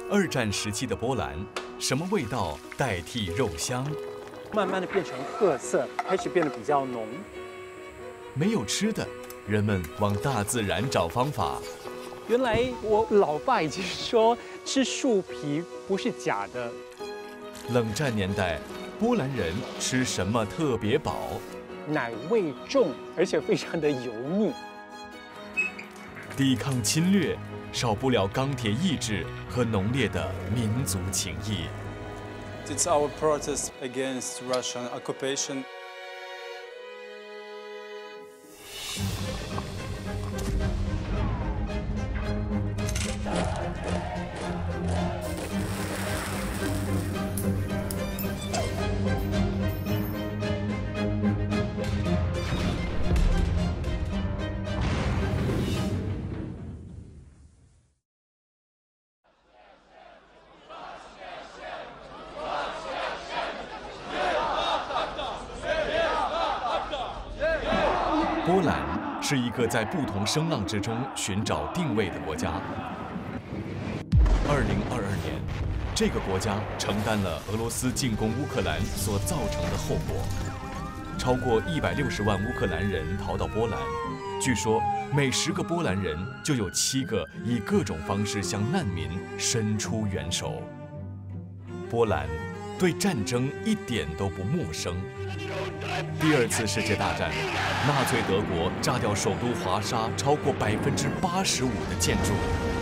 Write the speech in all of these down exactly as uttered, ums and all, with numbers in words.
二战时期的波兰，什么味道代替肉香？ 慢慢的变成褐色，开始变得比较浓。 没有吃的，人们往大自然找方法。 原来我老爸已经说，吃树皮不是假的。 冷战年代，波兰人吃什么特别饱？ 奶味重，而且非常的油腻。 抵抗侵略，少不了钢铁意志和浓烈的民族情谊。 It's our protest against Russian occupation. 波兰是一个在不同声浪之中寻找定位的国家。二零二二年，这个国家承担了俄罗斯进攻乌克兰所造成的后果，超过一百六十万乌克兰人逃到波兰。据说，每十个波兰人就有七个以各种方式向难民伸出援手。波兰对战争一点都不陌生。第二次世界大战，纳粹德国炸掉首都华沙超过百分之八十五的建筑，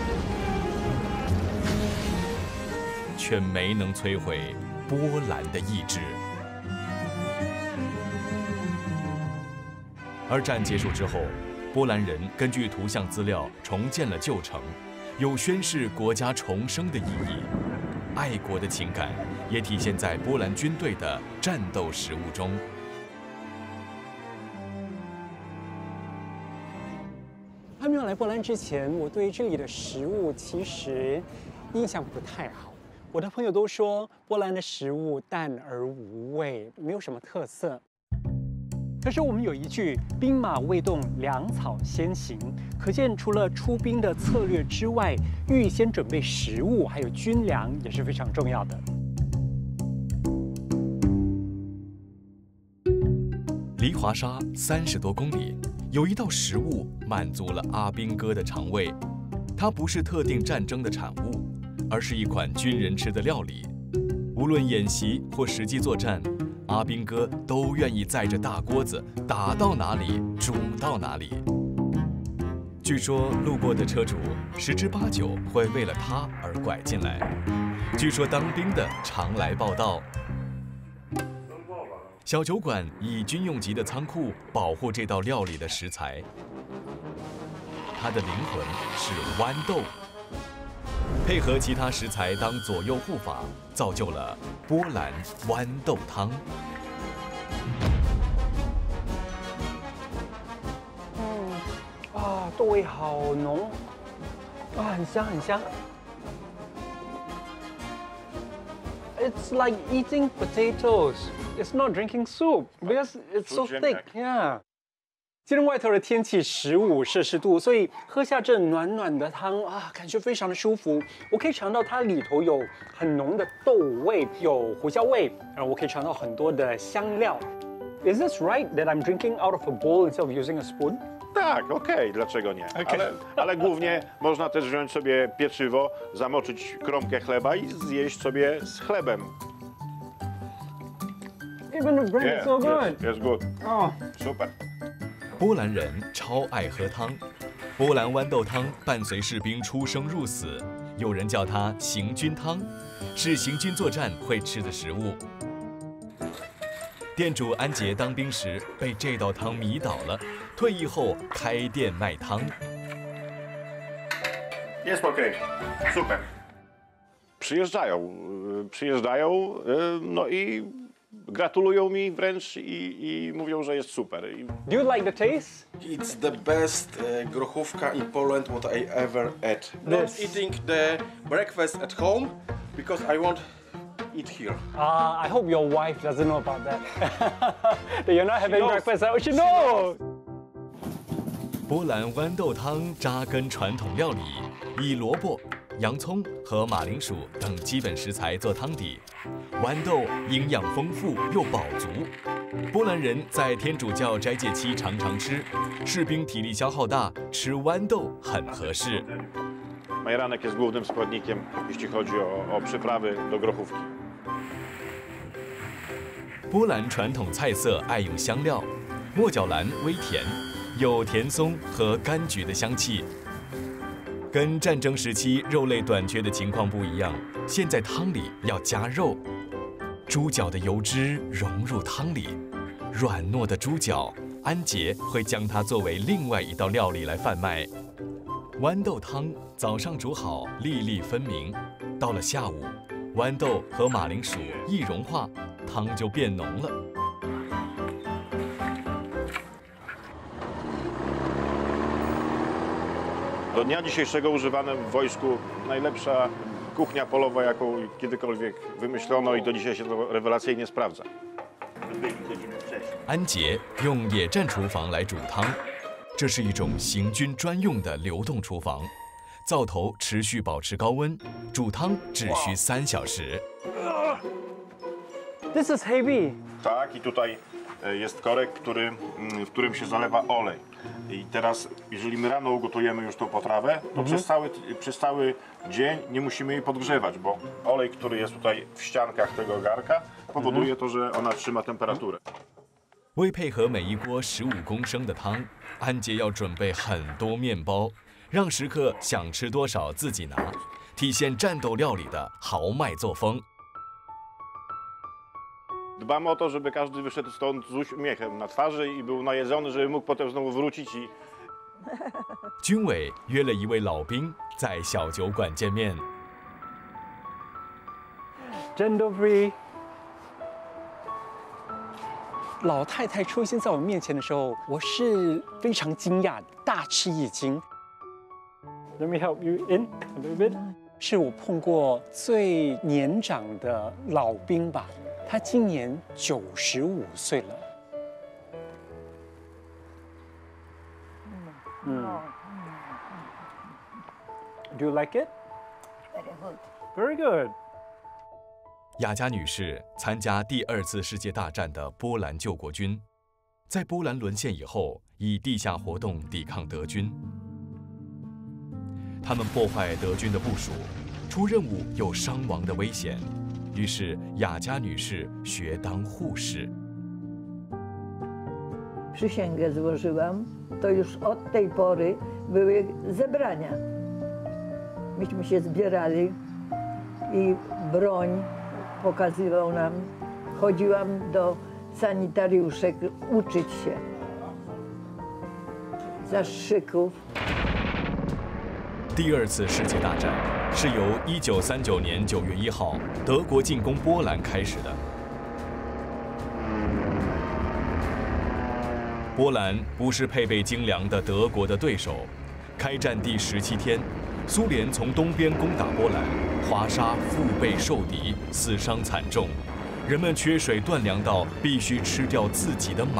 却没能摧毁波兰的意志。二战结束之后，波兰人根据图像资料重建了旧城，有宣示国家重生的意义。爱国的情感也体现在波兰军队的战斗食物中。 还没有来波兰之前，我对这里的食物其实印象不太好。我的朋友都说波兰的食物淡而无味，没有什么特色。可是我们有一句“兵马未动，粮草先行”，可见除了出兵的策略之外，预先准备食物还有军粮也是非常重要的。 离华沙三十多公里，有一道食物满足了阿兵哥的肠胃。它不是特定战争的产物，而是一款军人吃的料理。无论演习或实际作战，阿兵哥都愿意载着大锅子，打到哪里煮到哪里。据说路过的车主十之八九会为了它而拐进来。据说当兵的常来报道。小酒馆以军用级的仓库保护这道料理的食材，它的灵魂是豌豆，配合其他食材当左右护法，造就了波兰豌豆汤。 嗯，啊，豆味好浓，啊，很香很香。It's like eating potatoes. It's not drinking soup because it's so thick. Yeah. 今天外头的天气十五摄氏度，所以喝下这暖暖的汤啊，感觉非常的舒服。我可以尝到它里头有很浓的豆味，有胡椒味，然后我可以尝到很多的香料。Is this right that I'm drinking out of a bowl instead of using a spoon? Tak, okej, okay, dlaczego nie? Okay. Ale, ale głównie można też wziąć sobie pieczywo, zamoczyć kromkę chleba i zjeść sobie z chlebem. Even the bread is so good. Yes, good. Oh, super. 波兰人超爱喝汤，波兰豌豆汤伴随士兵出生入死，有人叫它行军汤，是行军作战会吃的食物。店主安杰当兵时被这道汤迷倒了，退役后开店卖汤。 Jest okej, super. Przyjeżdżają, przyjeżdżają, no i gratulują mi wręcz i, i mówią, że jest super. Do you like the taste? It's the best uh, grochówka in Poland what I ever ate. Not This. eating the breakfast at home because I want eat here. Ah, uh, I hope your wife doesn't know about that. That you're not having breakfast. How she know? 波兰豌豆汤扎根传统料理，以萝卜、 洋葱和马铃薯等基本食材做汤底，豌豆营养丰富又饱足。波兰人在天主教斋戒期常常吃，士兵体力消耗大，吃豌豆很合适。 Majeranek jest głównym składnikiem, jeśli chodzi o, o przyprawy do grochówki. 波兰传统菜色爱用香料，莫角兰微甜，有甜松和柑橘的香气。跟战争时期肉类短缺的情况不一样，现在汤里要加肉。猪脚的油脂融入汤里，软糯的猪脚，安杰会将它作为另外一道料理来贩卖。豌豆汤早上煮好，粒粒分明，到了下午，豌豆和马铃薯一融化，汤就变浓了。 Do dnia dzisiejszego używana w wojsku najlepsza kuchnia polowa, jaką kiedykolwiek wymyślono i do dzisiaj się to rewelacyjnie sprawdza. 安杰用野战厨房来煮汤，这是一种行军专用的流动厨房，灶头持续保持高温，煮汤只需三小时。 This is heavy. Tak, i tutaj jest korek, który, w którym się zalewa olej. I teraz, jeżeli my rano ugotujemy już tą potrawę, to mhm. przez, cały, przez cały dzień nie musimy jej podgrzewać, bo olej, który jest tutaj w ściankach tego garka, powoduje mhm. to, że ona trzyma temperaturę. 为配合每一锅十五公升的汤，安杰要准备很多面包，让食客想吃多少自己拿，体现战斗料理的豪迈作风。 Dbamy o to, żeby każdy wyszedł stąd z uśmiechem na twarzy i był najedzony, żeby mógł potem znowu wrócić i... 军委约了一位老兵在小酒馆见面。 Dzień dobry。老太太出现在我面前的时候，我是非常惊讶，大吃一惊。Let me help you in a little bit。是我碰过最年长的老兵吧。 他今年九十五岁了。嗯。Do you like it? Very good. Very good. 雅佳女士参加第二次世界大战的波兰救国军，在波兰沦陷以后，以地下活动抵抗德军。他们破坏德军的部署，出任务有伤亡的危险。 于是，雅佳女士学当护士。 Przysięgę złożyłam, to już od tej pory były zebrania. Myśmy się zbierali i broń pokazywał nam. Chodziłam do sanitariuszek uczyć się zastrzyków. 第二次世界大战是由一九三九年九月一号德国进攻波兰开始的。波兰不是配备精良的德国的对手。开战第十七天，苏联从东边攻打波兰，华沙腹背受敌，死伤惨重，人们缺水断粮到必须吃掉自己的马。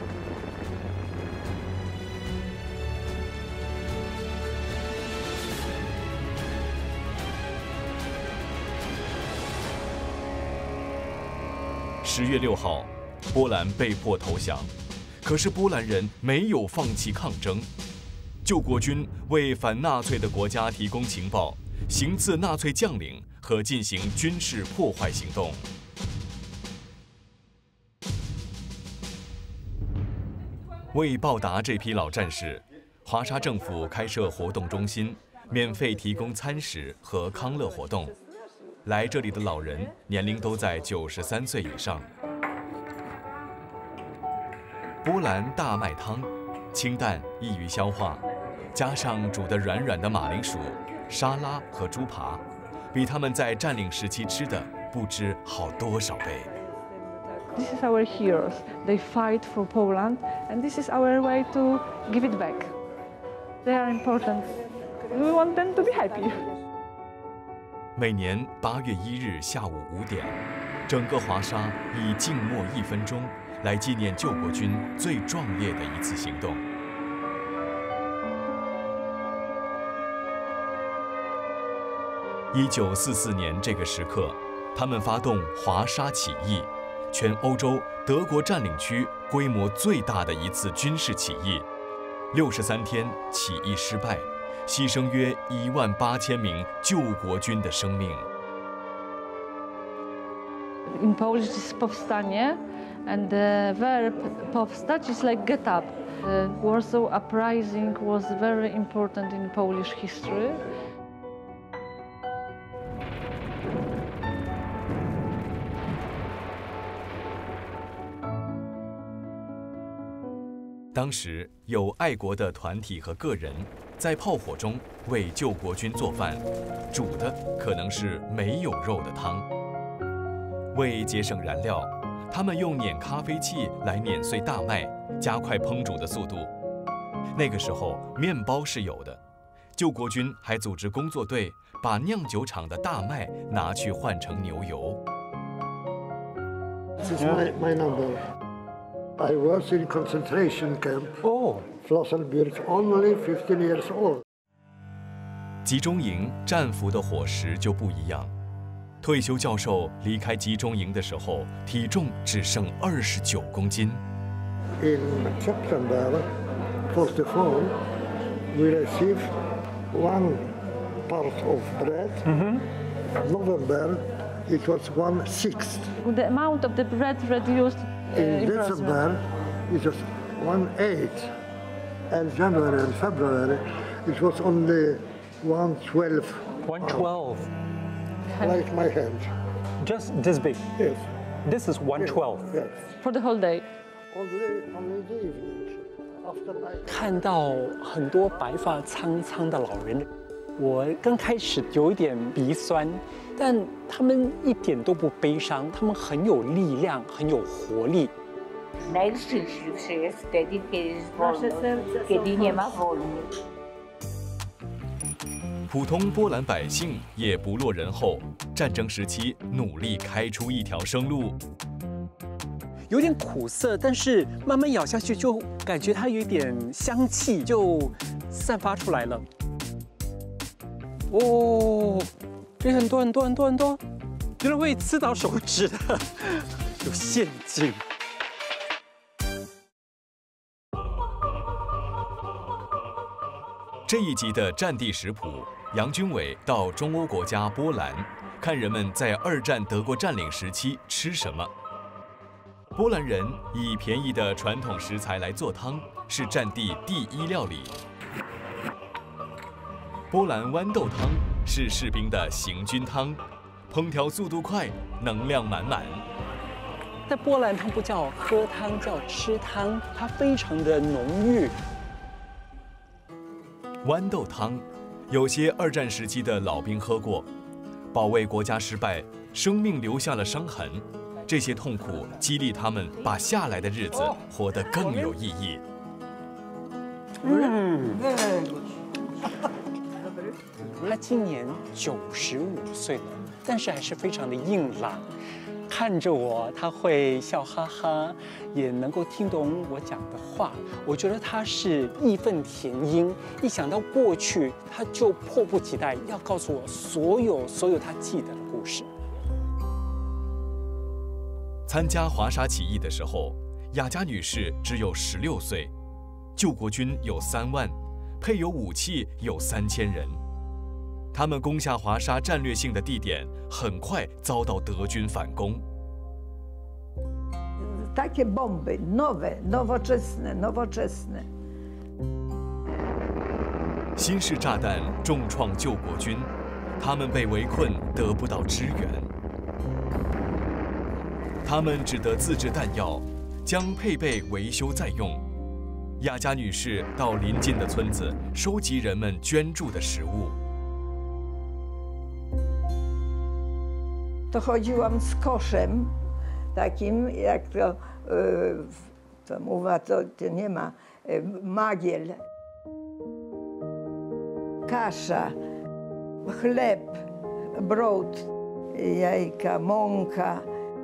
十月六号，波兰被迫投降，可是波兰人没有放弃抗争。救国军为反纳粹的国家提供情报，行刺纳粹将领和进行军事破坏行动。为报答这批老战士，华沙政府开设活动中心，免费提供餐食和康乐活动。 来这里的老人年龄都在九十三岁以上。波兰大麦汤，清淡易于消化，加上煮得软软的马铃薯、沙拉和猪扒，比他们在占领时期吃的不知好多少倍。 This is our heroes. They fight for Poland, and this is our way to give it back. They are important. We want them to be happy. 每年八月一日下午五点，整个华沙以静默一分钟来纪念救国军最壮烈的一次行动。 一九四四年这个时刻，他们发动华沙起义，全欧洲德国占领区规模最大的一次军事起义。六十三天，起义失败，牺牲约一万八千名救国军的生命。 In Polish, it's powstanie, and the verb powstać is like get up. The Warsaw Uprising was very important in Polish history. 当时有爱国的团体和个人在炮火中为救国军做饭，煮的可能是没有肉的汤。为节省燃料，他们用碾咖啡器来碾碎大麦，加快烹煮的速度。那个时候，面包是有的。救国军还组织工作队，把酿酒厂的大麦拿去换成牛油。 This is my, my number. I was in concentration camp. Oh. Flossenburg, only fifteen years old. 集中营战俘的伙食就不一样。退休教授离开集中营的时候，体重只剩二十九公斤。 In September forty-four, we received one part of bread. Mm-hmm. November, it was one sixth. The amount of the bread reduced. In December, it was one eighth. And January and February, it was only one twelve. One twelve. Like my hand. Just this big. Yes. This is one twelve. Yes. For the whole day. Only, only the evening. After night. 看到很多白发苍苍的老人，我刚开始有一点鼻酸，但他们一点都不悲伤，他们很有力量，很有活力。 Najszczęśliwsze jest wtedy, kiedy jest wolno, kiedy nie ma woli. 普通波兰百姓也不落人后，战争时期努力开出一条生路。 有点苦涩，但是慢慢咬下去就感觉它有一点香气，就散发出来了。哦，这很多很多很多很多，原来会刺到手指的，有陷阱。 这一集的战地食谱，杨军伟到中欧国家波兰，看人们在二战德国占领时期吃什么。波兰人以便宜的传统食材来做汤，是战地第一料理。波兰豌豆汤是士兵的行军汤，烹调速度快，能量满满。 在波兰，它不叫喝汤，叫吃汤，它非常的浓郁。 豌豆汤，有些二战时期的老兵喝过。保卫国家失败，生命留下了伤痕，这些痛苦激励他们把下来的日子活得更有意义。 嗯，他今年九十五岁了，但是还是非常的硬朗。看着我，他会笑哈哈，也能够听懂我讲的话。我觉得他是义愤填膺，一想到过去，他就迫不及待要告诉我所有所有他记得的故事。 参加华沙起义的时候，雅佳女士只有十六岁，救国军有三万，配有武器有三千人。他们攻下华沙战略性的地点，很快遭到德军反攻。 Takie bomby, nowe, nowoczesne, nowoczesne. 新式炸弹重创救国军，他们被围困，得不到支援。他们只得自制弹药，将配备维修再用。雅佳女士到邻近的村子收集人们捐助的食物。 To chodziłam z koszem takim, jak to, to mowa, to, to nie ma, magiel, kasza, chleb, brod, jajka, mąka.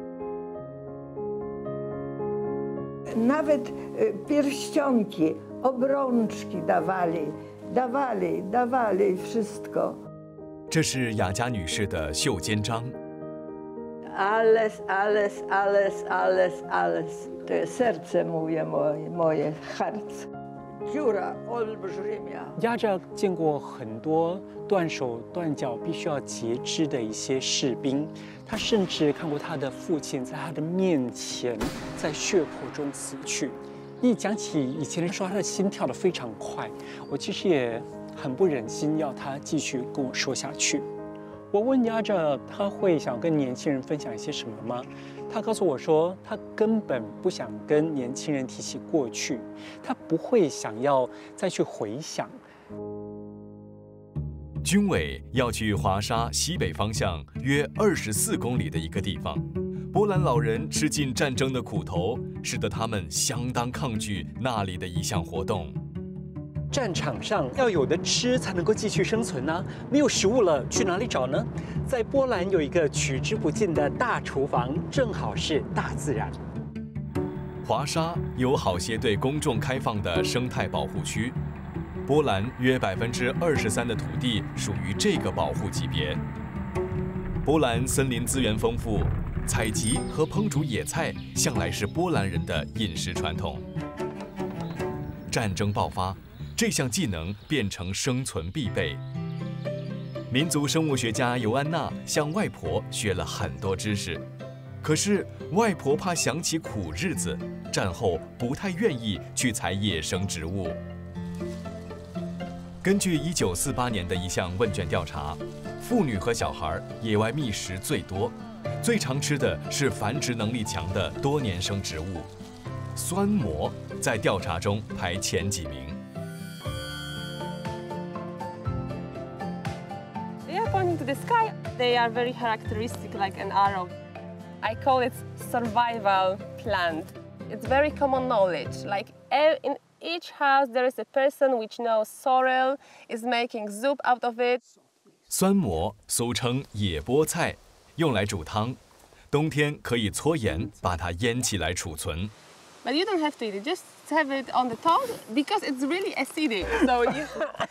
Nawet pierścionki, obrączki dawali, dawali, dawali wszystko. 这是雅佳女士的袖间章。 Alles, alles, alles, alles, alles. To jest serce moje, moje, moje herz. Dziura olbrzymia. 压着见过很多断手断脚、必须要截肢的一些士兵，他甚至看过他的父亲在他的面前在血泊中死去。一讲起以前的时候，他的心跳得非常快，我其实也很不忍心要他继续跟我说下去。我问压着他会想跟年轻人分享一些什么吗？他告诉我说，他根本不想跟年轻人提起过去，他不会想要再去回想。 军委要去华沙西北方向约二十四公里的一个地方。波兰老人吃尽战争的苦头，使得他们相当抗拒那里的一项活动。 战场上要有的吃才能够继续生存呢，没有食物了，去哪里找呢？在波兰有一个取之不尽的大厨房，正好是大自然。 华沙有好些对公众开放的生态保护区，波兰约百分之二十三的土地属于这个保护级别。波兰森林资源丰富，采集和烹煮野菜向来是波兰人的饮食传统。战争爆发，这项技能变成生存必备。民族生物学家尤安娜向外婆学了很多知识，可是外婆怕想起苦日子，战后不太愿意去采野生植物。根据一九四八年的一项问卷调查，妇女和小孩野外觅食最多，最常吃的是繁殖能力强的多年生植物。酸蘑在调查中排前几名。 They are pointing to the sky. They are very characteristic, like an arrow. I call it survival plant. It's very common knowledge. Like in each house, there is a person which knows sorrel, is making soup out of it. 酸蘑俗称野菠菜，用来煮汤，冬天可以搓盐，把它腌起来储存。 But you don't have to eat it. Just have it on the tongue because it's really acidic. So you.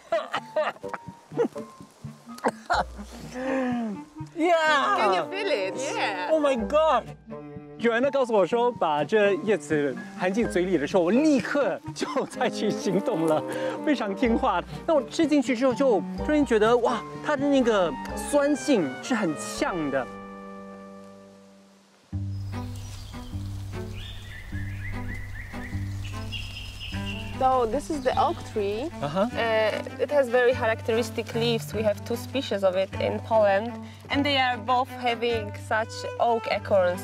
Yeah. Can you feel it? Yeah. Oh my god. 有人呢告诉我说，把这叶子含进嘴里的时候，我立刻就采取行动了，非常听话。那我吃进去之后，就突然觉得哇，它的那个酸性是很呛的。 So this is the oak tree. Uh-huh. Uh, it has very characteristic leaves. We have two species of it in Poland, and they are both having such oak acorns.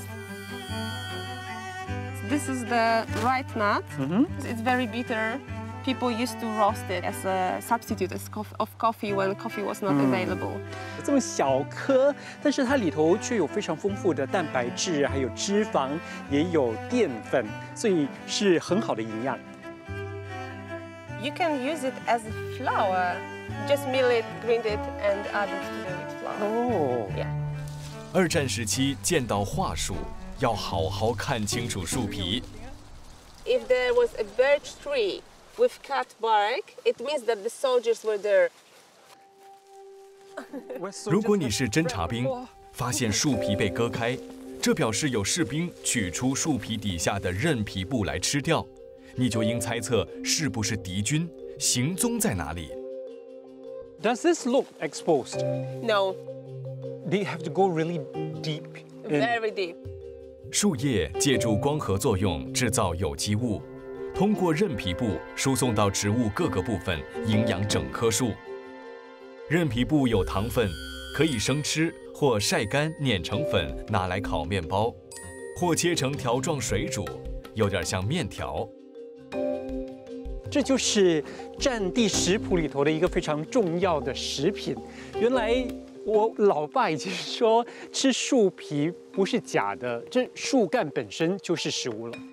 This is the right nut. Mm-hmm. It's very bitter. People used to roast it as a substitute of coffee when coffee was not available. 这么小颗，但是它里头却有非常丰富的蛋白质，还有脂肪，也有淀粉，所以是很好的营养。 You can use it as a flour. Just mill it, grind it, and add it to the wheat flour. Oh. Yeah. 二战时期见到桦树，要好好看清楚树皮。 If there was a birch tree with cut bark, it means that the soldiers were there. 如果你是侦察兵，发现树皮被割开，这表示有士兵取出树皮底下的韧皮部来吃掉。你就应猜测是不是敌军，行踪在哪里。 Does this look exposed? No. They have to go really deep. Very deep. 树叶借助光合作用制造有机物，通过韧皮部输送到植物各个部分，营养整棵树。韧皮部有糖分，可以生吃或晒干碾成粉，拿来烤面包，或切成条状水煮，有点像面条。 这就是战地食谱里头的一个非常重要的食品。原来我老爸以前说，吃树皮不是假的，这树干本身就是食物了。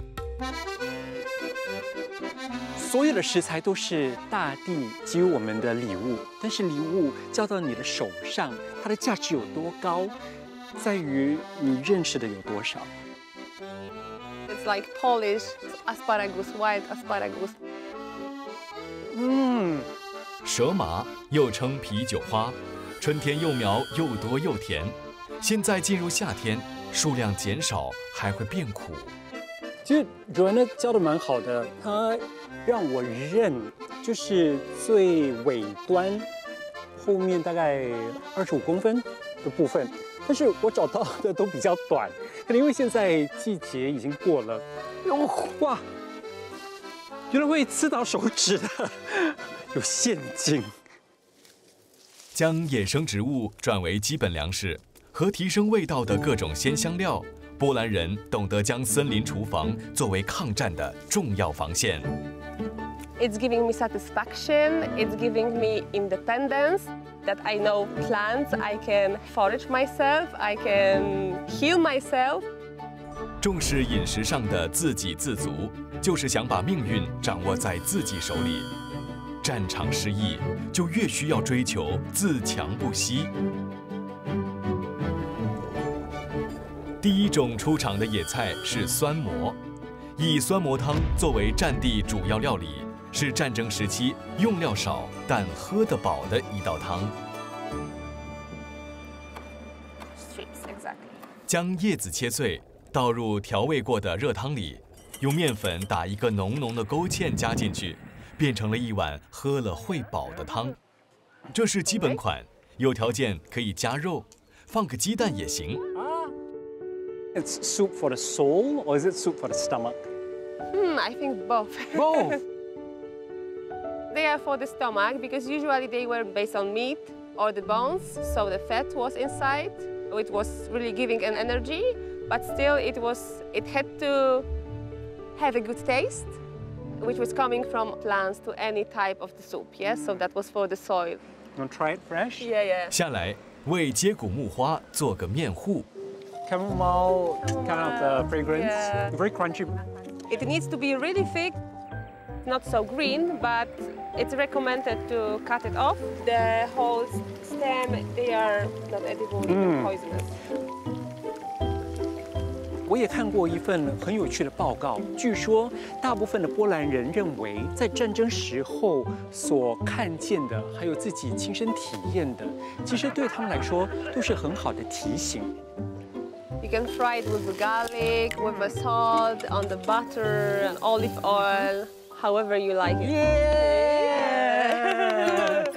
所有的食材都是大地给予我们的礼物，但是礼物交到你的手上，它的价值有多高，在于你认识的有多少。 It's like Polish asparagus, wild asparagus. 嗯， 蛇麻又称啤酒花， 春天幼苗又多又甜，现在进入夏天，数量减少还会变苦。 其实主任呢教的蛮好的，他让我认就是最尾端后面大概二十五公分的部分，但是我找到的都比较短，可能因为现在季节已经过了。哦，哇，原来会刺到手指的，有陷阱。 将衍生植物转为基本粮食和提升味道的各种鲜香料，波兰人懂得将森林厨房作为抗战的重要防线。 It's giving me satisfaction, it's giving me independence, that I know plants, I can forage myself, I can heal myself. 重视饮食上的自给自足，就是想把命运掌握在自己手里。战场失意，就越需要追求自强不息。第一种出场的野菜是酸蘑，以酸蘑汤作为战地主要料理，是战争时期用料少但喝得饱的一道汤。将叶子切碎，倒入调味过的热汤里，用面粉打一个浓浓的勾芡加进去，变成了一碗喝了会饱的汤。这是基本款，有条件可以加肉，放个鸡蛋也行。 It's soup for the soul, or is it soup for the stomach? Hmm, I think both. Both. They are for the stomach because usually they were based on meat or the bones, so the fat was inside. It was really giving an energy, but still it was it had to have a good taste, which was coming from plants to any type of the soup. Yes, so that was for the soil. Want to try it fresh? Yeah, yeah. 下来为接骨木花做个面糊。 Chamomile, kind of the fragrance, Yeah. very crunchy. It needs to be really thick, not so green, but it's recommended to cut it off. The whole stem, they are not edible, even poisonous. 我也看过一份很有趣的报告，据说大部分的波兰人认为，在战争时候所看见的，还有自己亲身体验的，其实对他们来说都是很好的提醒。 You can fry it with the garlic, with the salt, on the butter, and olive oil, however you like it. Yeah!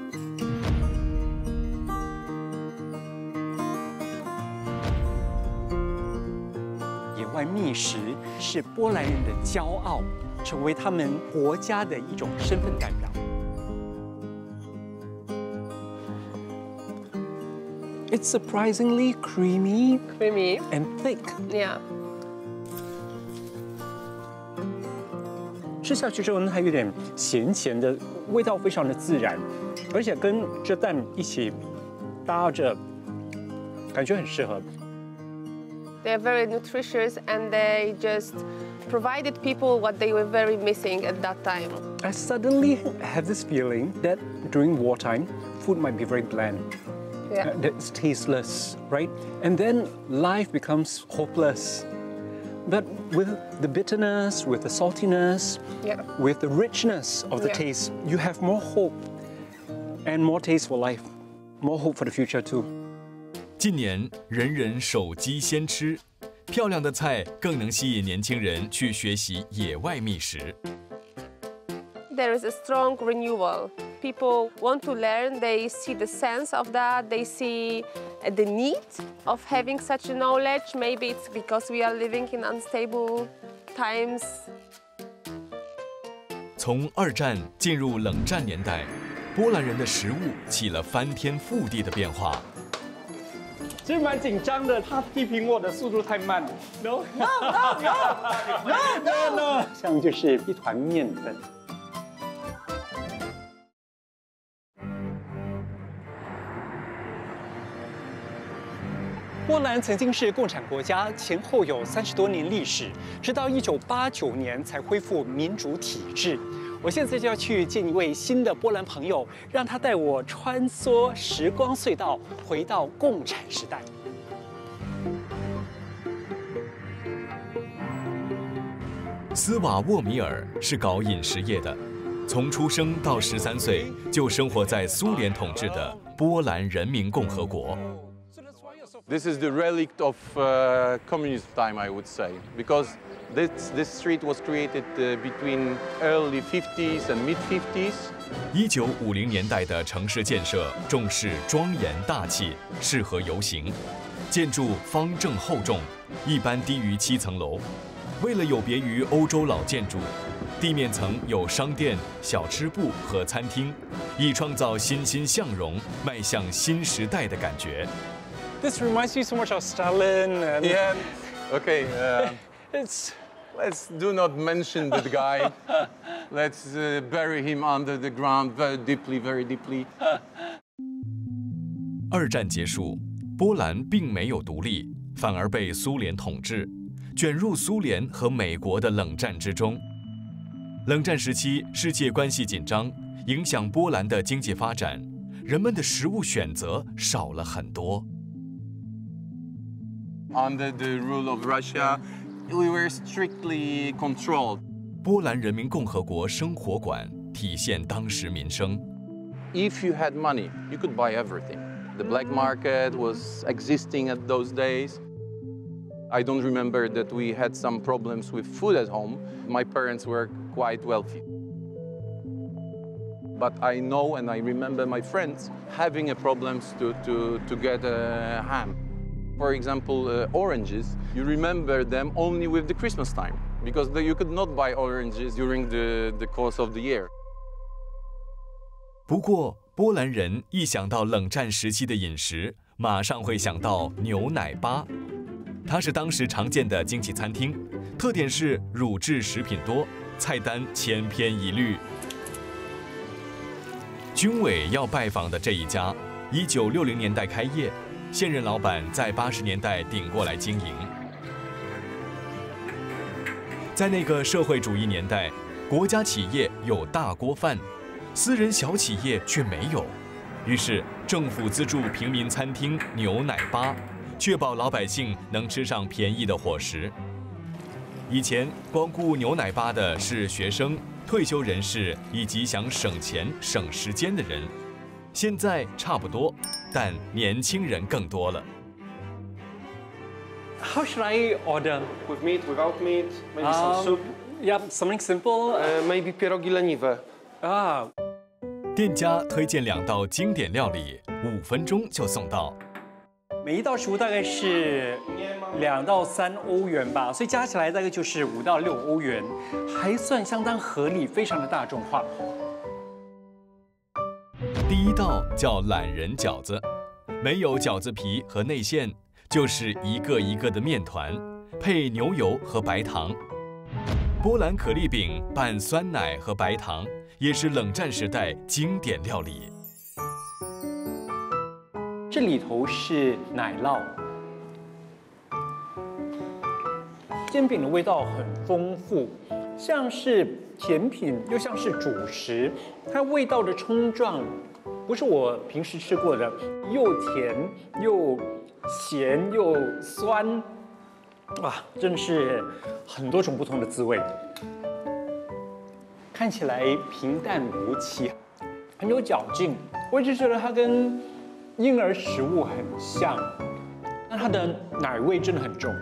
野外觅食是波兰人的骄傲，成为他们国家的一种身份代表。It's surprisingly creamy, Creamy. and thick. Yeah. 吃下去之后呢，它有点咸咸的，味道非常的自然，而且跟这蛋一起搭着，感觉很适合。 They are very nutritious and they just provided people what they were very missing at that time. I suddenly have this feeling that during wartime, food might be very bland. Yeah. Uh, It's tasteless, right? And then life becomes hopeless. But with the bitterness, with the saltiness, Yeah. with the richness of the Yeah. taste, you have more hope and more taste for life, more hope for the future too. 近年人人手机先吃，漂亮的菜更能吸引年轻人去学习野外觅食。 There is a strong renewal. People want to learn, they see the sense of that, they see the need of having such a knowledge. Maybe it's because we are living in unstable times. 从二战进入冷战年代，波兰人的食物起了翻天覆地的变化。 其实蛮紧张的，他批评我的速度太慢了。No no no no no no， 像就是一团面粉。波兰曾经是共产国家，前后有三十多年历史，直到一九八九年才恢复民主体制。我现在就要去见一位新的波兰朋友，让他带我穿梭时光隧道，回到共产时代。 斯瓦沃米尔是搞饮食业的， 从出生到十三岁就生活在苏联统治的波兰人民共和国。 This is the relic of uh, communist time, I would say, because this, this street was created uh, between early fifties and mid fifties. 一九五零年代的城市建设重视庄严大气，适合游行。建筑方正厚重，一般低于七层楼。为了有别于欧洲老建筑，地面层有商店、小吃部和餐厅，以创造欣欣向荣、迈向新时代的感觉。 This reminds me so much of Stalin. And Yeah. Okay. Uh, it's. Let's do not mention that guy. Let's uh, bury him under the ground very deeply, very deeply. 二战结束，波兰并没有独立，反而被苏联统治，卷入苏联和美国的冷战之中。冷战时期，世界关系紧张，影响波兰的经济发展，人们的食物选择少了很多。 Under the rule of Russia, we were strictly controlled. 波兰人民共和国生活馆体现当时民生。 If you had money, you could buy everything. The black market was existing at those days. I don't remember that we had some problems with food at home. My parents were quite wealthy. But I know and I remember my friends having a problems to, to, to get a ham. For example, uh, oranges, you remember them only with the Christmas time because the, you could not buy oranges during the, the course of the year. 不过，波兰人一想到冷战时期的饮食，马上会想到牛奶吧。它是当时常见的经济餐厅，特点是乳制食品多，菜单千篇一律。军委要拜访的这一家，一九六零年代开业，现任老板在八十年代顶过来经营。在那个社会主义年代，国家企业有大锅饭，私人小企业却没有，于是政府资助平民餐厅牛奶吧，确保老百姓能吃上便宜的伙食。以前光顾牛奶吧的是学生、退休人士以及想省钱省时间的人，现在差不多，但年轻人更多了。 How should I order? With meat, without meat, maybe Um, some soup. Yeah, something simple. Uh, maybe pierogi leniwe. 啊， 店家推荐两道经典料理，五分钟就送到。 每一道食物大概是两到三欧元吧，所以加起来大概就是五到六欧元，还算相当合理，非常的大众化。 第一道叫懒人饺子，没有饺子皮和内馅，就是一个一个的面团，配牛油和白糖。波兰可丽饼拌酸奶和白糖，也是冷战时代经典料理。 这里头是奶酪，煎饼的味道很丰富，像是甜品，又像是主食。它味道的冲撞，不是我平时吃过的，又甜又咸又酸，哇，真的是很多种不同的滋味。看起来平淡无奇，很有嚼劲。我一直觉得它跟婴儿食物很像，但它的奶味真的很重。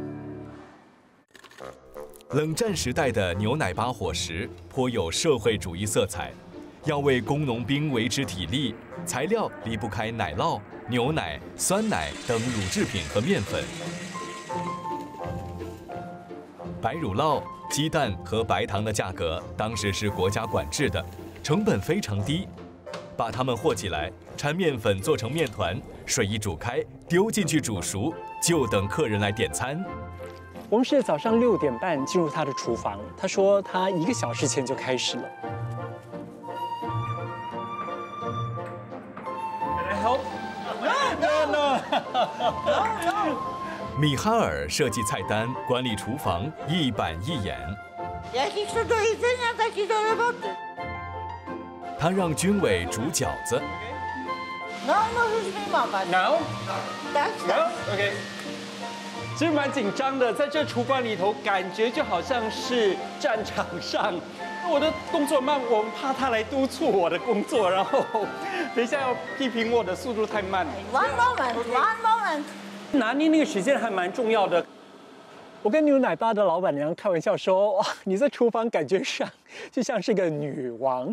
冷战时代的牛奶吧伙食颇有社会主义色彩，要为工农兵维持体力，材料离不开奶酪、牛奶、酸奶等乳制品和面粉。白乳酪、鸡蛋和白糖的价格当时是国家管制的，成本非常低。把它们和起来，掺面粉做成面团，水一煮开，丢进去煮熟，就等客人来点餐。 我们是早上六点半进入他的厨房，他说他一个小时前就开始了。Can I help? No, no, no. 米哈尔设计菜单，管理厨房，一板一眼。他让军委煮饺子。 No, no, OK。其实蛮紧张的，在这厨房里头，感觉就好像是战场上， 我的动作慢，我怕他来督促我的工作，然后等一下要批评我的速度太慢。 One moment, one moment。 拿捏那个时间还蛮重要的。我跟牛奶吧的老板娘开玩笑说：“哇，你在厨房感觉上就像是个女王。”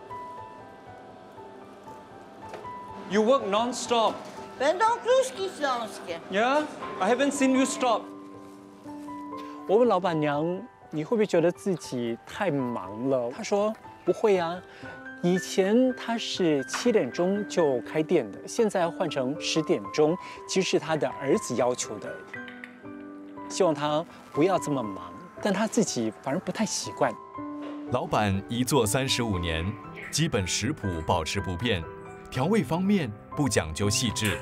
You work non-stop. Będą kruszki śląskie. Yeah? I haven't seen you stop. 我问老板娘：“你会不会觉得自己太忙了？”她说：“不会啊，以前她是七点钟就开店的，现在换成十点钟，其实是她的儿子要求的，希望她不要这么忙，但她自己反而不太习惯。” 老板一做三十五年，基本食谱保持不变，调味方面不讲究细致。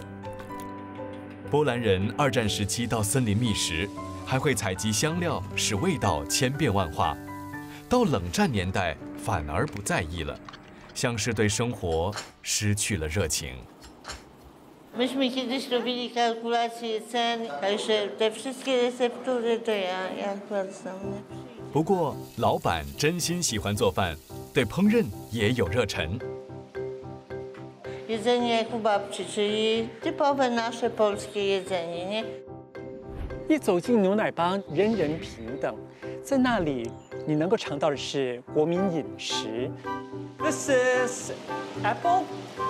波兰人二战时期到森林觅食，还会采集香料，使味道千变万化。到冷战年代，反而不在意了，像是对生活失去了热情。 Myśmy kiedyś robili kalkulacje cen, także te wszystkie receptury to ja, ja akurat sam nie przyjdę. 不过，老板真心喜欢做饭，对烹饪也有热忱。 Jedzenie jak u babci, czyli typowe nasze polskie jedzenie, nie? 一走进牛奶吧，人人平等，在那里你能够尝到的是国民饮食。This is apple.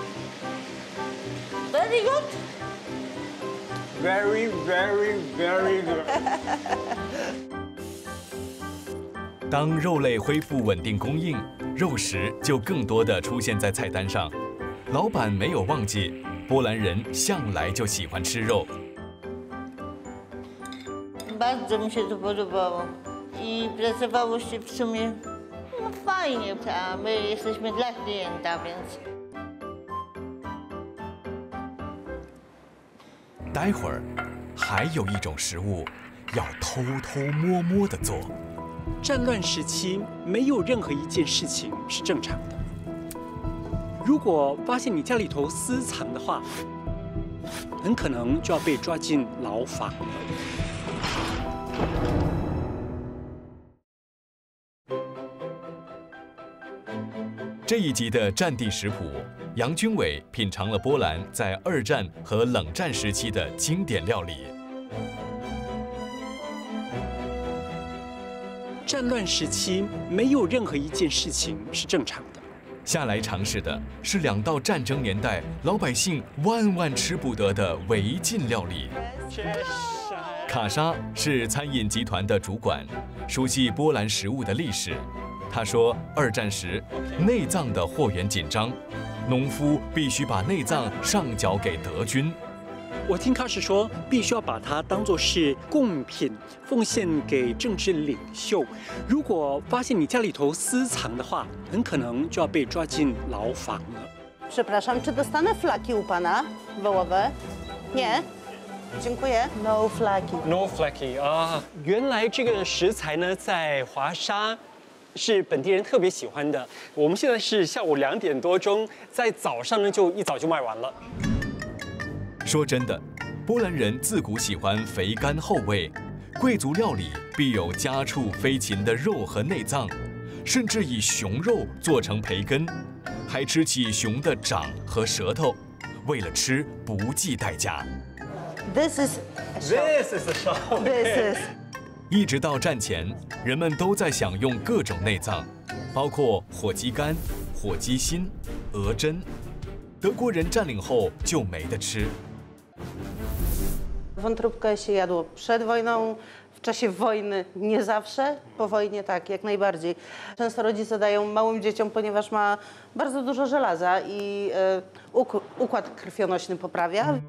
Very good. Very, very, very good. 当肉类恢复稳定供应，肉食就更多的出现在菜单上。老板没有忘记，波兰人向来就喜欢吃肉。 Bardzo mi się to podobało i pracowało się w sumie no fajnie, a my jesteśmy dla klienta, więc. 待会儿还有一种食物要偷偷摸摸的做。 战乱时期，没有任何一件事情是正常的。如果发现你家里头私藏的话，很可能就要被抓进牢房了。 这一集的战地食谱，杨军伟品尝了波兰在二战和冷战时期的经典料理。 战乱时期，没有任何一件事情是正常的。 下来尝试的是两道战争年代老百姓万万吃不得的违禁料理。卡莎是餐饮集团的主管，熟悉波兰食物的历史。他说，二战时内脏的货源紧张，农夫必须把内脏上缴给德军。 我听卡什说，必须要把它当作是贡品，奉献给政治领袖。如果发现你家里头私藏的话，很可能就要被抓进牢房了。 Przepraszam, czy dostanę flaki u pana wołowe? Nie. Dziękuję. No flaki. No flaki 啊，原来这个食材呢，在华沙是本地人特别喜欢的。我们现在是下午两点多钟，在早上呢就一早就卖完了。 说真的，波兰人自古喜欢肥甘厚味，贵族料理必有家畜飞禽的肉和内脏，甚至以熊肉做成培根，还吃起熊的掌和舌头，为了吃不计代价。 This is This is the show. This is. 一直到战前，人们都在享用各种内脏，包括火鸡肝、火鸡心、鹅胗。德国人占领后就没得吃。 Wątróbkę się jadło przed wojną, w czasie wojny nie zawsze, po wojnie tak, jak najbardziej. Często rodzice dają małym dzieciom, ponieważ ma bardzo dużo żelaza i uk układ krwionośny poprawia.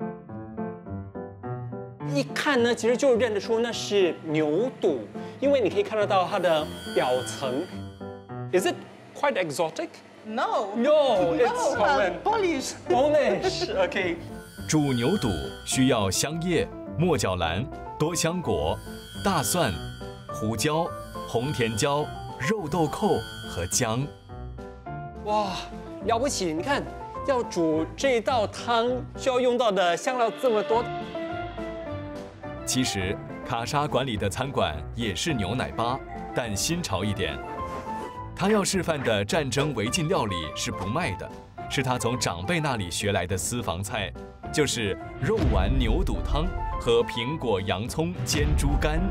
一看呢，其实就认得出那是牛肚，因为你可以看得到它的表层。Is it quite exotic? No. No, it's common. Polish. Polish. OK. 煮牛肚需要香叶、墨角兰、多香果、大蒜、胡椒、红甜椒、肉豆蔻和姜。 哇，了不起！你看，要煮这道汤需要用到的香料这么多。 其实卡莎管理的餐馆也是牛奶吧，但新潮一点。 他要示范的战争违禁料理是不卖的，是他从长辈那里学来的私房菜，就是肉丸牛肚汤和苹果洋葱煎猪肝。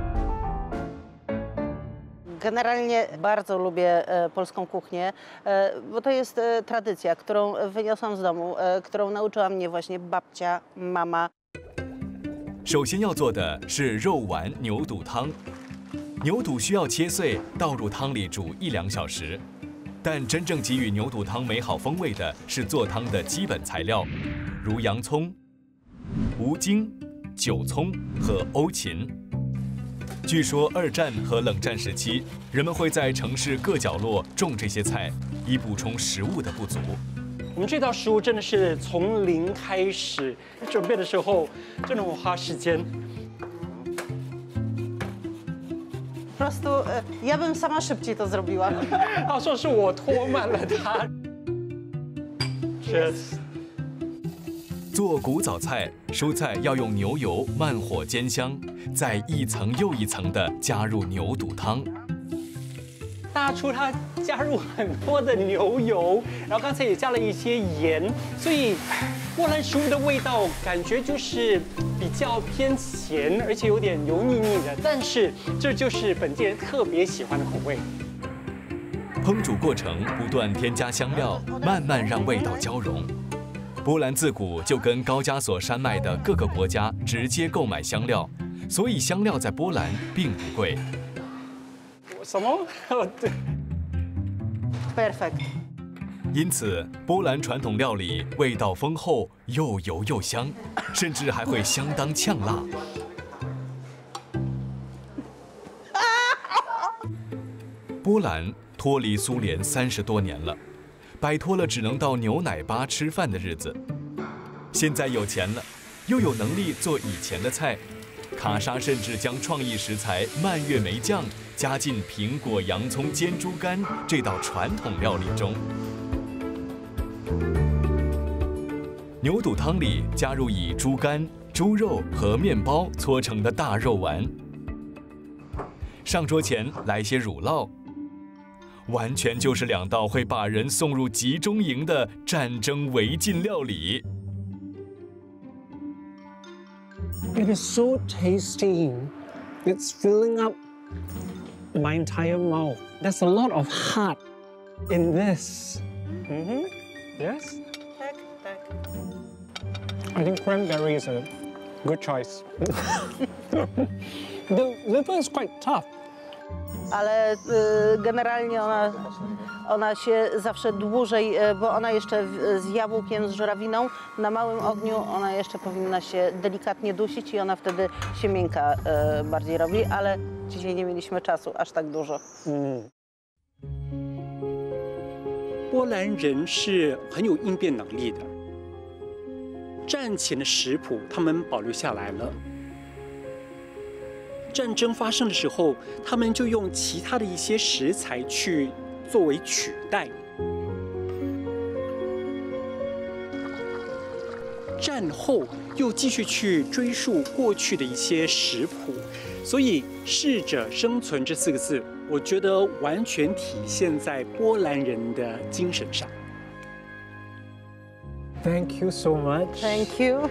Generalnie bardzo lubię polską kuchnię, bo to jest tradycja, którą wyniosłam z domu, którą nauczyła mnie właśnie babcia, mama. 首先要做的是肉丸牛肚汤，牛肚需要切碎，倒入汤里煮一两小时。但真正给予牛肚汤美好风味的是做汤的基本材料，如洋葱、无精、韭葱和欧芹。 据说二战和冷战时期，人们会在城市各角落种这些菜，以补充食物的不足。 我们这道食物真的是从零开始准备的时候，真的会花时间。 Po prostu ja bym sama szybciej to zrobiła. 他说是我拖慢了他。Cheers。 做古早菜，蔬菜要用牛油慢火煎香，再一层又一层地加入牛肚汤。 大厨他加入很多的牛油，然后刚才也加了一些盐，所以波兰食物的味道感觉就是比较偏咸，而且有点油腻腻的。但是这就是本地人特别喜欢的口味。 烹煮过程不断添加香料，慢慢让味道交融。 波兰自古就跟高加索山脉的各个国家直接购买香料，所以香料在波兰并不贵。 什么？对。 Perfect。 因此，波兰传统料理味道丰厚，又油又香，甚至还会相当呛辣。波兰脱离苏联三十多年了。 摆脱了只能到牛奶吧吃饭的日子，现在有钱了，又有能力做以前的菜。卡莎甚至将创意食材蔓越莓酱加进苹果洋葱煎猪肝这道传统料理中。牛肚汤里加入以猪肝、猪肉和面包搓成的大肉丸。上桌前来些乳酪。 完全就是两道会把人送入集中营的战争违禁料理。 It is so tasty. It's filling up my entire mouth. There's a lot of heart in this. Mm-hmm. Yes. I think cranberry is a good choice. The liver is quite tough. Ale generalnie ona, ona się zawsze dłużej, bo ona jeszcze z jabłkiem, z żurawiną, na małym ogniu ona jeszcze powinna się delikatnie dusić i ona wtedy się miękka bardziej robi, ale dzisiaj nie mieliśmy czasu aż tak dużo. 波兰人是很有应变能力的，战前的食谱他们保留下来了。 战争发生的时候，他们就用其他的一些食材去作为取代。战后又继续去追溯过去的一些食谱，所以“适者生存”这四个字，我觉得完全体现在波兰人的精神上。Thank you so much. Thank you.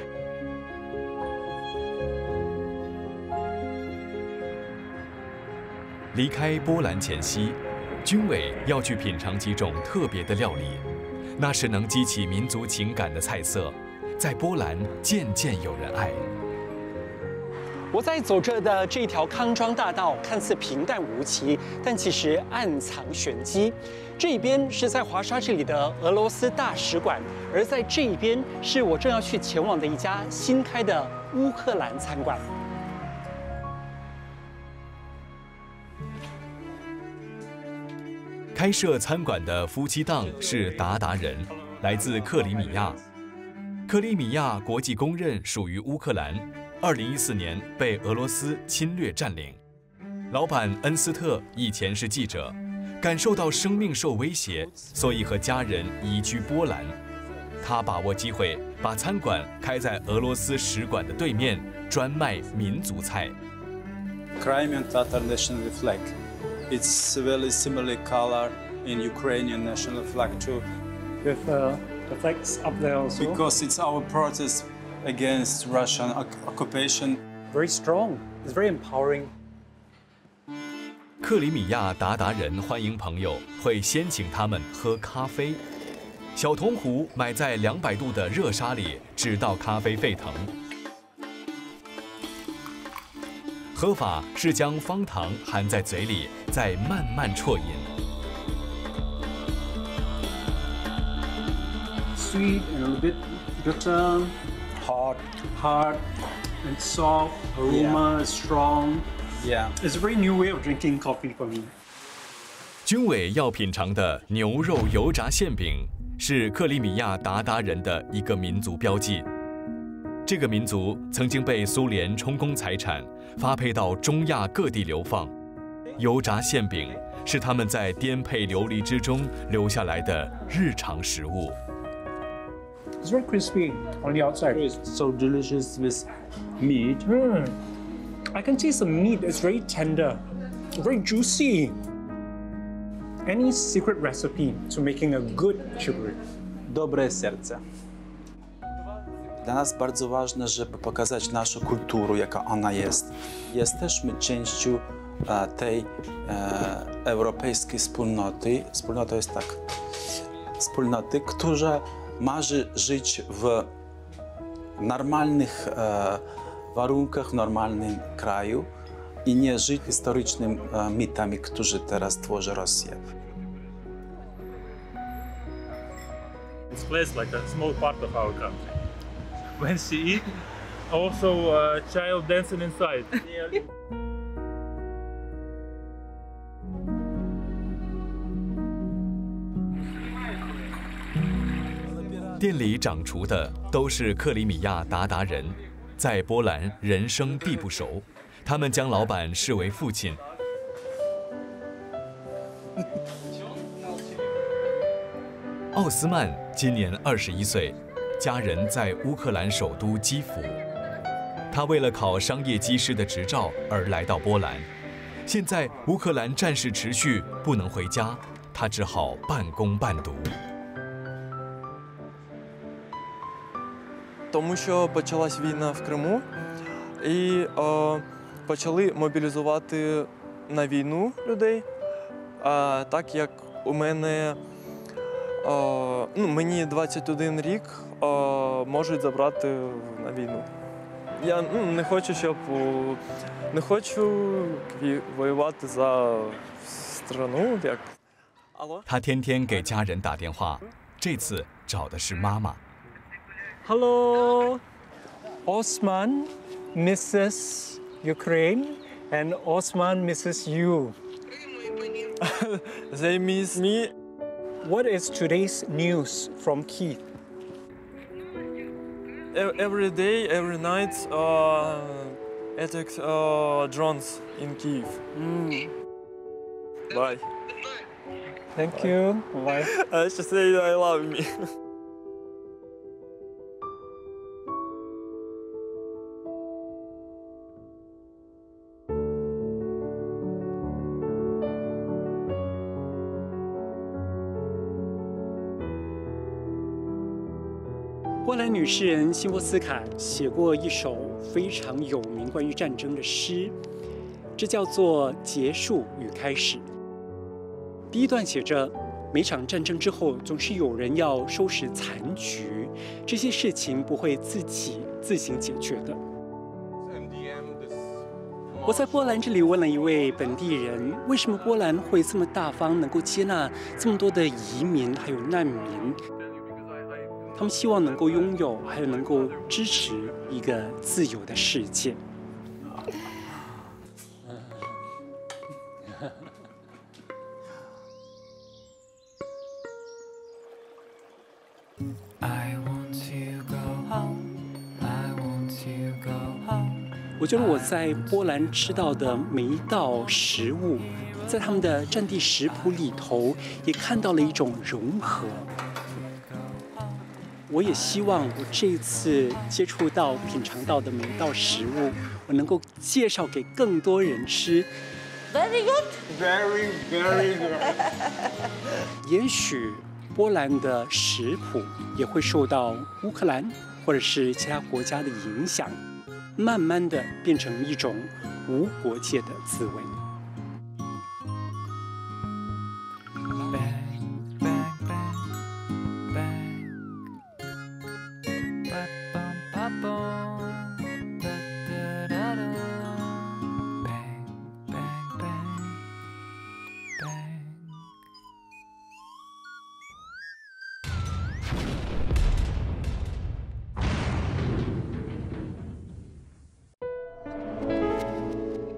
离开波兰前夕，军委要去品尝几种特别的料理，那是能激起民族情感的菜色，在波兰渐渐有人爱。 我在走着的这条康庄大道看似平淡无奇，但其实暗藏玄机。这边是在华沙这里的俄罗斯大使馆，而在这一边是我正要去前往的一家新开的乌克兰餐馆。 开设餐馆的夫妻档是鞑靼人，来自克里米亚。克里米亚国际公认属于乌克兰，二零一四年被俄罗斯侵略占领。老板恩斯特以前是记者，感受到生命受威胁，所以和家人移居波兰。他把握机会，把餐馆开在俄罗斯使馆的对面，专卖民族菜。 Crimean Tatar national flag. It's very similar color in Ukrainian national flag too. With uh, the flags up there also. Because it's our protest against Russian occupation. Very strong. It's very empowering. 克里米亚鞑靼人欢迎朋友，会先请他们喝咖啡。小铜壶埋在两百度的热沙里，直到咖啡沸腾。喝法是将方糖含在嘴里，再慢慢啜饮。 Sweet and a little bit bitter, hot, hard, and soft. Aroma is strong. Yeah, it's a very new way of drinking coffee for me. 军委要品尝的牛肉油炸馅饼是克里米亚鞑靼人的一个民族标记。这个民族曾经被苏联充公财产，发配到中亚各地流放。油炸馅饼是他们在颠沛流离之中留下来的日常食物。 It's very crispy on the outside. It's so delicious with meat. Mm. I can taste the meat. It's very tender, very juicy. Any secret recipe to making a good cheburek? Dobre serce. Dla nas bardzo ważne, żeby pokazać naszą kulturę, jaka ona jest. Jesteśmy częścią tej europejskiej wspólnoty. Wspólnota jest tak, wspólnoty, która marzy żyć w normalnych warunkach, w normalnym kraju i nie żyć historycznymi mitami, które teraz tworzy Rosja. It's placed like a small part of our country. When she eats, also a child dancing inside. 店里掌厨的都是克里米亚鞑靼人，在波兰人生地不熟，他们将老板视为父亲。奥斯曼今年二十一岁，家人在乌克兰首都基辅。他为了考商业机师的执照而来到波兰，现在乌克兰战事持续，不能回家，他只好半工半读。 Тому що почалась війна в Криму і е, почали мобілізувати на війну людей. А так як у мене е, ну, мені двадцять один рік, е, можуть забрати на війну. Я ну, не хочу, щоб не хочу воювати за страну. Як. 他天天给家人打电话，这次找的是妈妈。 Hello, Osman misses Ukraine, and Osman misses you. They miss me. What is today's news from Kyiv? Every day, every night, uh, attack uh, drones in Kyiv. Mm. Bye. Thank you. Bye. I should say I love me. 波兰女诗人辛波斯卡写过一首非常有名关于战争的诗，这叫做《结束与开始》。第一段写着：每场战争之后，总是有人要收拾残局，这些事情不会自己自行解决的。我在波兰这里问了一位本地人，为什么波兰会这么大方，能够接纳这么多的移民还有难民？ 他们希望能够拥有，还有能够支持一个自由的世界。我觉得我在波兰吃到的每一道食物，在他们的战地食谱里头，也看到了一种融合。 我也希望我这一次接触到、品尝到的每一道食物，我能够介绍给更多人吃， Very good. Very, very good. 也许波兰的食谱也会受到乌克兰或者是其他国家的影响，慢慢的变成一种无国界的滋味。 Bang, bang, bang, bang, bang, bang, bang.